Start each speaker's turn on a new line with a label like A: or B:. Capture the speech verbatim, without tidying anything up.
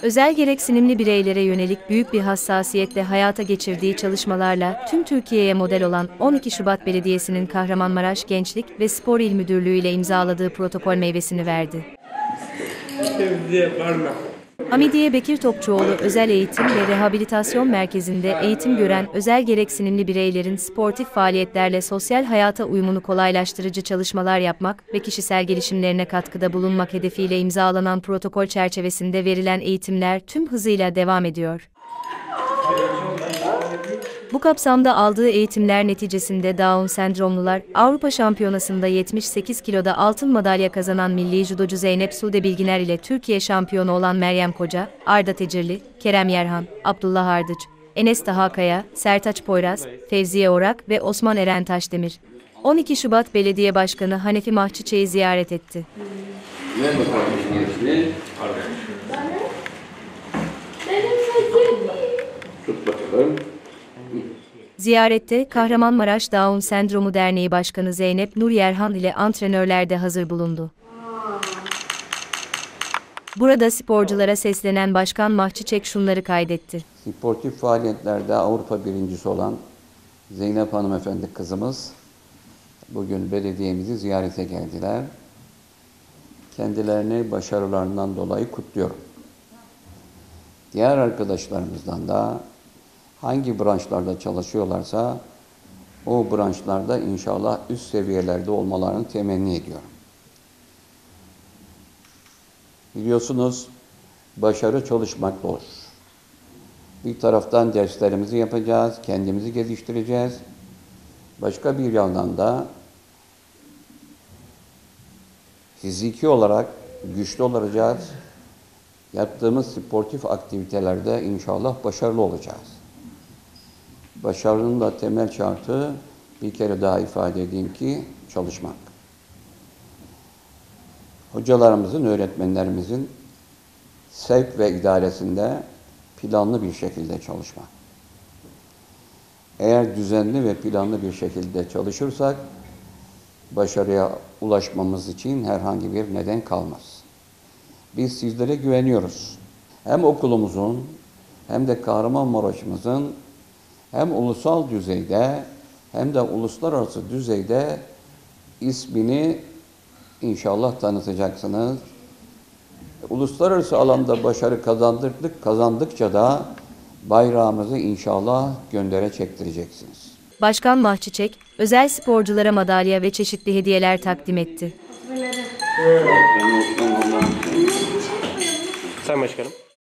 A: Özel gereksinimli bireylere yönelik büyük bir hassasiyetle hayata geçirdiği çalışmalarla tüm Türkiye'ye model olan on iki Şubat Belediyesi'nin Kahramanmaraş Gençlik ve Spor İl Müdürlüğü ile imzaladığı protokol meyvesini verdi. Hamidiye Bekir Topçuoğlu Özel Eğitim ve Rehabilitasyon Merkezi'nde eğitim gören özel gereksinimli bireylerin sportif faaliyetlerle sosyal hayata uyumunu kolaylaştırıcı çalışmalar yapmak ve kişisel gelişimlerine katkıda bulunmak hedefiyle imzalanan protokol çerçevesinde verilen eğitimler tüm hızıyla devam ediyor. Bu kapsamda aldığı eğitimler neticesinde Down sendromlular, Avrupa Şampiyonası'nda yetmiş sekiz kiloda altın madalya kazanan milli judocu Zeynep Sude Bilginer ile Türkiye şampiyonu olan Meryem Koca, Arda Tecirli, Kerem Yerhan, Abdullah Ardıç, Enes Tahakaya, Sertaç Poyraz, Fevziye Orak ve Osman Eren Taşdemir, on iki Şubat Belediye Başkanı Hanefi Mahçiçek'i ziyaret etti.
B: Tut bakalım.
A: Ziyarette Kahramanmaraş Down Sendromu Derneği Başkanı Zeynep Nur Yerhan ile antrenörler de hazır bulundu. Burada sporculara seslenen Başkan Mahçiçek şunları kaydetti.
B: Sportif faaliyetlerde Avrupa birincisi olan Zeynep Hanımefendi kızımız bugün belediyemizi ziyarete geldiler. Kendilerini başarılarından dolayı kutluyorum. Diğer arkadaşlarımızdan da hangi branşlarda çalışıyorlarsa o branşlarda inşallah üst seviyelerde olmalarını temenni ediyorum. Biliyorsunuz başarı çalışmakla olur. Bir taraftan derslerimizi yapacağız, kendimizi geliştireceğiz. Başka bir yandan da fiziki olarak güçlü olacağız. Yaptığımız sportif aktivitelerde inşallah başarılı olacağız. Başarının da temel şartı bir kere daha ifade edeyim ki çalışmak. Hocalarımızın, öğretmenlerimizin sevk ve idaresinde planlı bir şekilde çalışmak. Eğer düzenli ve planlı bir şekilde çalışırsak başarıya ulaşmamız için herhangi bir neden kalmaz. Biz sizlere güveniyoruz. Hem okulumuzun hem de Kahramanmaraş'ımızın hem ulusal düzeyde hem de uluslararası düzeyde ismini inşallah tanıtacaksınız. Uluslararası alanda başarı kazandırdık, kazandıkça da bayrağımızı inşallah göndere çektireceksiniz.
A: Başkan Mahçiçek, özel sporculara madalya ve çeşitli hediyeler takdim etti.
C: Sayın Başkanım.